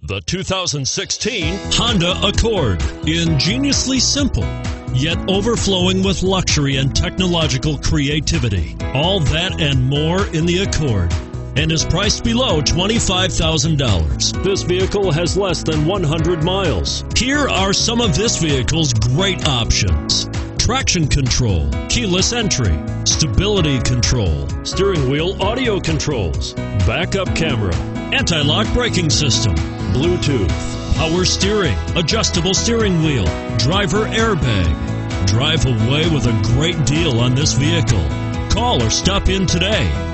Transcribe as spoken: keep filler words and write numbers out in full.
The two thousand sixteen Honda Accord. Ingeniously simple, yet overflowing with luxury and technological creativity. All that and more in the Accord, and is priced below twenty-five thousand dollars. This vehicle has less than one hundred miles. Here are some of this vehicle's great options: traction control, keyless entry, stability control, steering wheel audio controls, backup camera, anti-lock braking system, Bluetooth, power steering, adjustable steering wheel, driver airbag. Drive away with a great deal on this vehicle. Call or stop in today.